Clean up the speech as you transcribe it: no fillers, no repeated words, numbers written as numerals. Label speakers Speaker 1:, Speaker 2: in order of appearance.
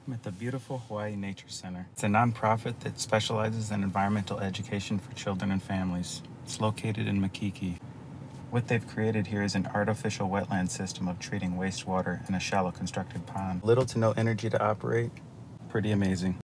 Speaker 1: I'm at the beautiful Hawaii Nature Center. It's a nonprofit that specializes in environmental education for children and families. It's located in Makiki. What they've created here is an artificial wetland system of treating wastewater in a shallow constructed pond. Little to no energy to operate. Pretty amazing.